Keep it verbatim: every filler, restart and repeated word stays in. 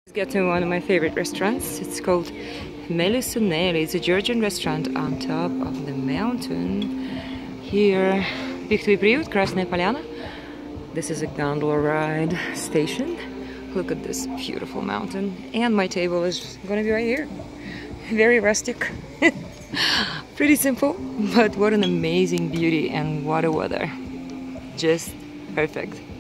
Let's get to one of my favorite restaurants. It's called Melusoneli. It's a Georgian restaurant on top of the mountain. Here, Victory Priut, Krasnaya Poliana. This is a gondola ride station. Look at this beautiful mountain. And my table is gonna be right here. Very rustic. Pretty simple, but what an amazing beauty and what a weather. Just perfect.